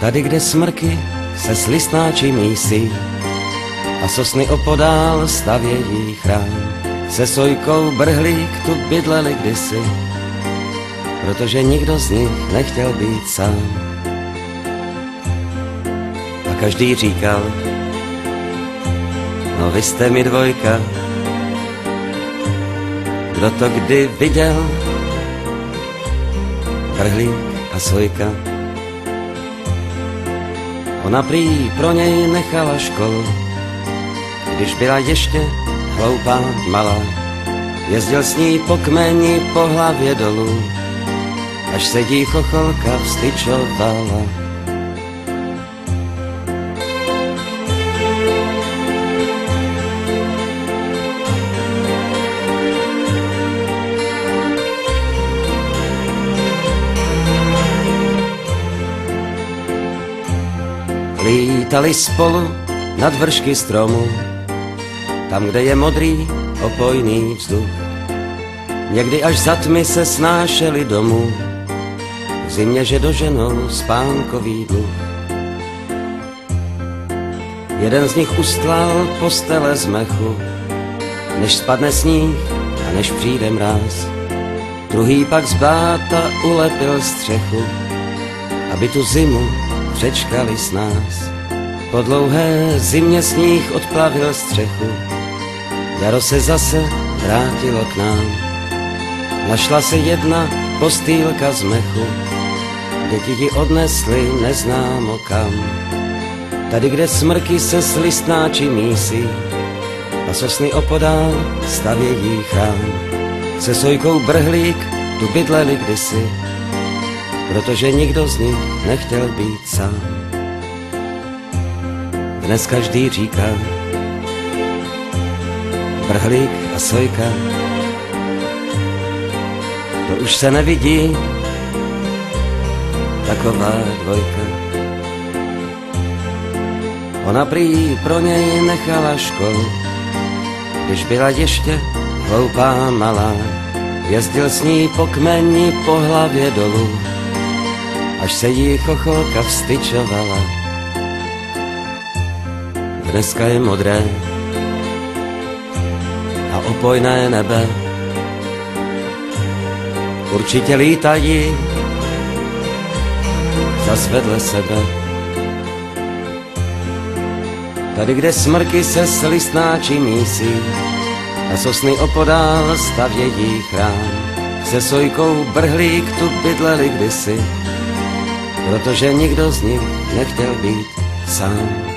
Tady, kde smrky se s listnáči mísí a sosny opodál stavějí chrám, se Sojkou Brhlík tu bydleli kdysi, protože nikdo z nich nechtěl být sám. A každý říkal, no vy jste mi dvojka, kdo to kdy viděl, Brhlík a Sojka. Ona prý pro něj nechala školu, když byla ještě hloupá malá. Jezdil s ní po kmeni, po hlavě dolů, až se jí chocholka vstyčovala. Lítali spolu nad vršky stromů, tam, kde je modrý, opojný vzduch. Někdy až za tmy se snášeli domů, v zimě, že doženou spánkový duch. Jeden z nich ustlal postele z mechu, než spadne sníh a než přijde mráz. Druhý pak z bláta ulepil střechu, aby tu zimu přečkali s nás. Po dlouhé zimě sníh odplavil střechu, jaro se zase vrátilo k nám. Našla se jedna postýlka z mechu, děti ji odnesly neznámo kam. Tady, kde smrky se s listnáči mísí a sosny opodál stavějí chrám, se Sojkou Brhlík tu bydleli kdysi, protože nikdo z nich nechtěl být sám. Dnes každý říká, Brhlík a Sojka, to už se nevidí, taková dvojka. Ona prý pro něj nechala školu, když byla ještě hloupá malá. Jezdil s ní po kmeni, po hlavě dolů, až se jí chocholka vstyčovala. Dneska je modré a opojné nebe, určitě lítají zas vedle sebe. Tady, kde smrky se s listnáči mísí a sosny opodál stavějí chrám, se Sojkou Brhlík tu bydleli kdysi, protože nikdo z nich nechtěl být sám.